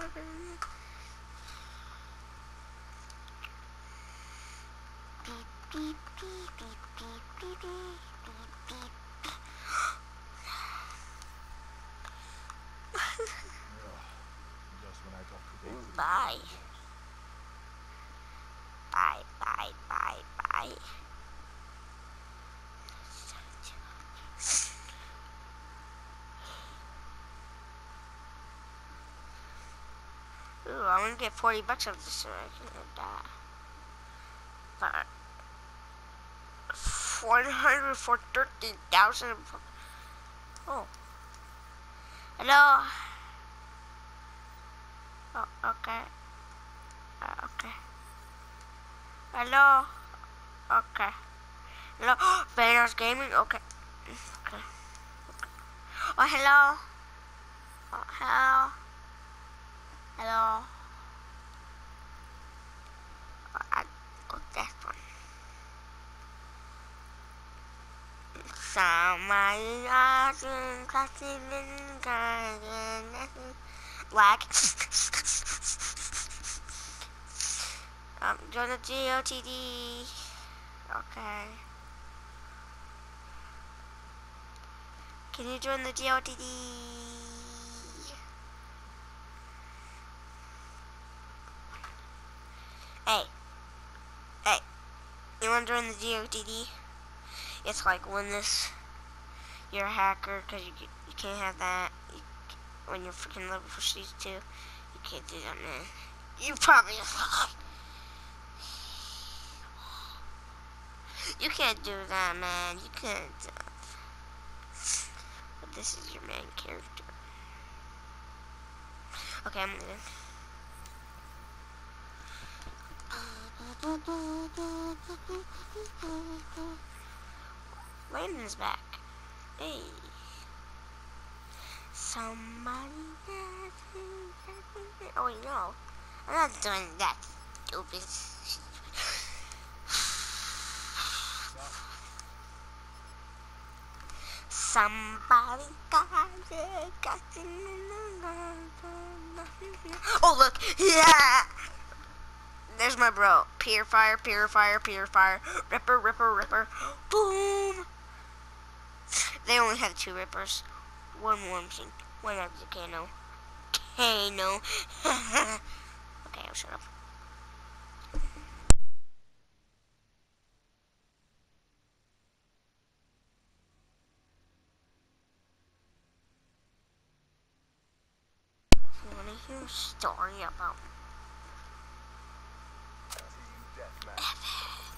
Bye. Bye, bye, bye, bye. Ooh, I'm gonna get 40 bucks off this so I can die. 100 for 13,000. Oh. Hello. Oh, okay. Okay. Hello. Okay. Hello. Thanos Gaming. Okay. Okay. Oh, hello. Oh, hello. Hello. Oh, I got that one. Somebody asking, classing in garden. Black. Join the GOTD. Okay. Can you join the GOTD? Hey. Hey. You wanna join the GOTD? It's like when you're a hacker, because you can't have that. When you're freaking level for Siege 2, you can't do that, man. You probably... You can't do that, man. You can't. But this is your main character. Okay, I'm leaving. Landon's back. Hey. Somebody. Oh wait, no. I'm not doing that stupid. Somebody got it. Oh look, yeah. There's my bro. Purifier, purifier, purifier. Ripper, ripper, ripper. Boom. They only have 2 rippers. 1 war machine. 1 Kano. Kano. Okay, I'll shut up. You wanna hear a story about Evan?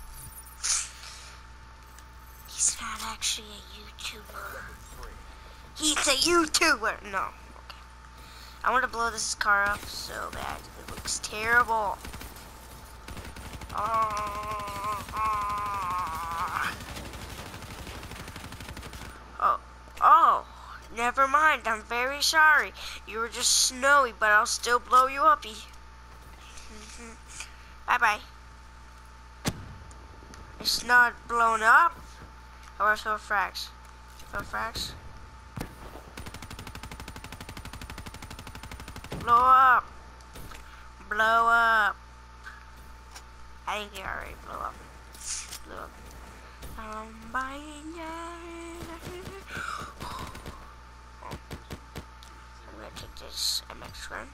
He's not actually a YouTuber. He's a YouTuber! No. Okay. I want to blow this car up so bad. It looks terrible. Oh, never mind. I'm very sorry. You were just snowy, but I'll still blow you up. Bye-bye. It's not blown up. How about throw frags? Throw frags. Blow up. Blow up. I think you already blew up. Blew up. I'm gonna take this MX run.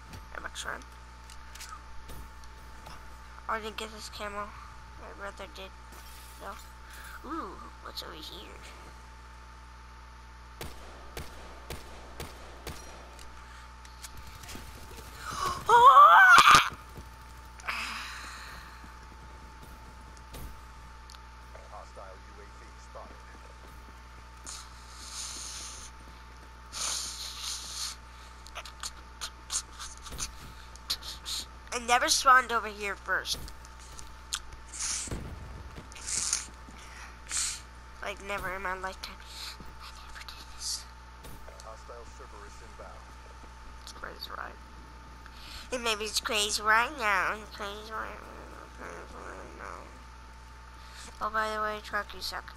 I didn't get this camo. My brother did. No. Ooh, what's over here? I never spawned over here first. Like, never in my lifetime. I never did this. Hostile Cerberus inbound. It's crazy, right? And maybe it's crazy right now. It's crazy right now. Oh, by the way, truck, you suck.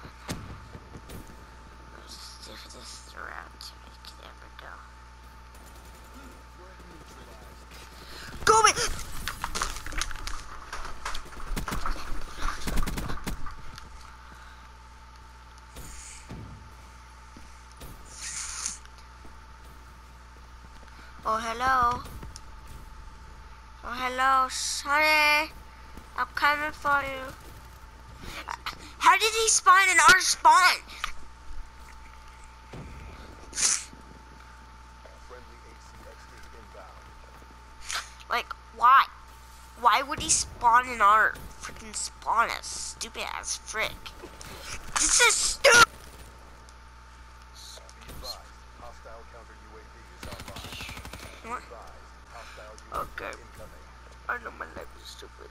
Let's do this route to make it ever go. Oh, hello. Oh, hello, Sonny. I'm coming for you. How did he spawn in our spawn? Friendly HCXD inbound. Like, why? Why would he spawn in our freaking spawn, a stupid ass frick? This is stupid! Be advised, hostile counter UAV is online. What? Advised, hostile UAV Okay. incoming. I know my life is stupid.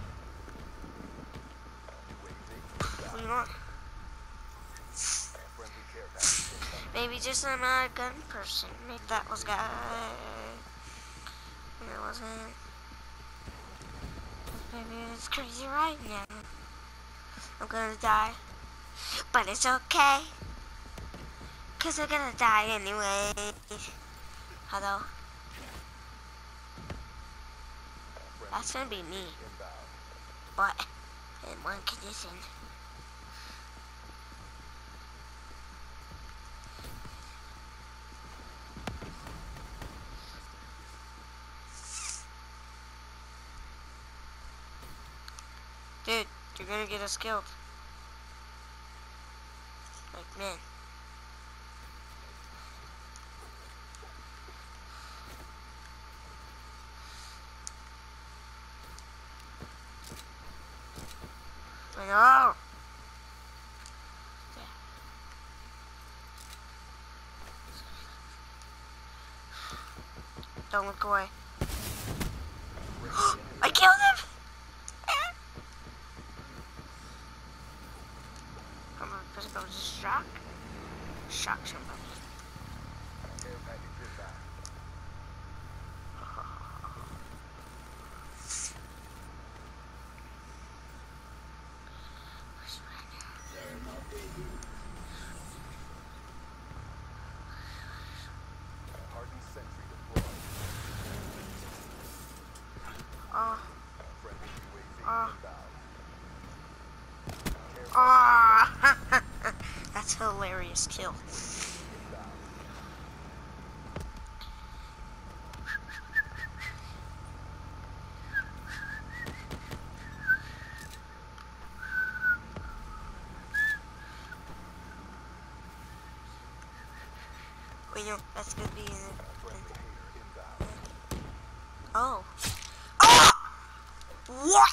UAV You know what? friendly care package incoming. Maybe just I'm not a gun person. Maybe that was guy. Maybe it wasn't. Maybe it's crazy right now. I'm gonna die. But it's okay. Cause I'm gonna die anyway. Hello? That's gonna be me. Inbound. But in one condition. Dude, you're gonna get us killed. Like, man. I know. Don't look away. I killed him! I'm gonna go just shock somebody. Care package inbound. Hardened sentry deployed. Oh, Friendly UAV Oh. inbound. Care oh. That's a hilarious kill. inbound. Wait, no, that's gonna be in it. Friendly hater inbound. Oh. Oh! What?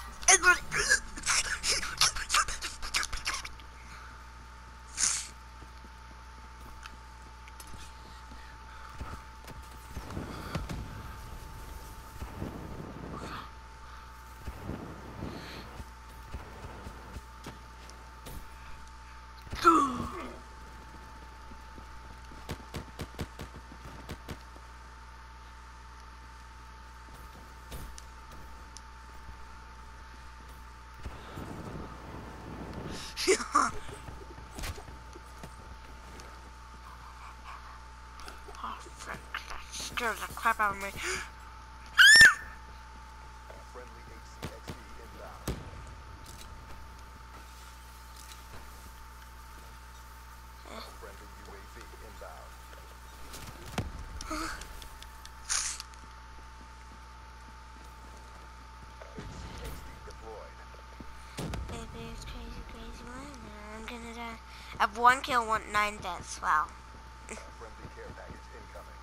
Oh, frick. That scared the crap out of me. Friendly HCXD inbound. Friendly UAV inbound. HCXD deployed. Baby, it's crazy, crazy one. I'm gonna die. I have 1 kill, 9 deaths. Wow. Friendly care package incoming.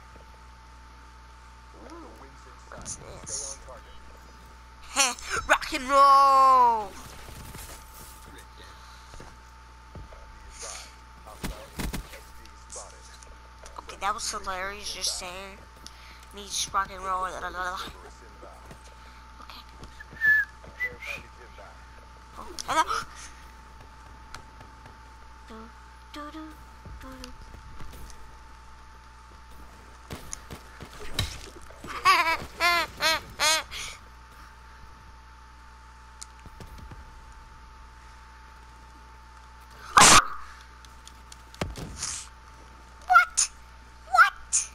The wings in What's sight. this? Stay on target. Heh, rock and roll! Be advised, hostile HCXD spotted. Okay, that was hilarious just saying. Me just rock and roll. Cerberus inbound. Okay. Care package inbound. Oh, hello. Do, do, do, do, do. What? What?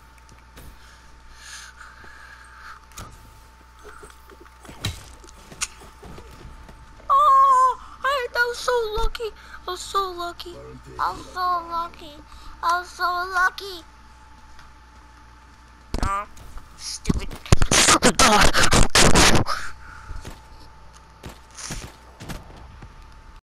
Oh, that was so lucky. I was so lucky. I was so lucky. I was so lucky. Stupid. Stupid dog.